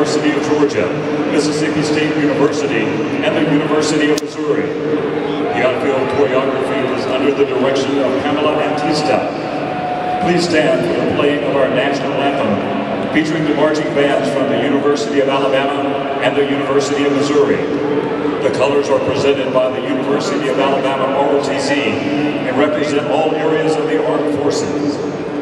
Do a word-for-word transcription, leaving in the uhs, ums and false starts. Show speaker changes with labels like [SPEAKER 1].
[SPEAKER 1] University of Georgia, Mississippi State University, and the University of Missouri. The on-field choreography is under the direction of Pamela Antista. Please stand for the playing of our national anthem, featuring the marching bands from the University of Alabama and the University of Missouri. The colors are presented by the University of Alabama R O T C and represent all areas of the armed forces.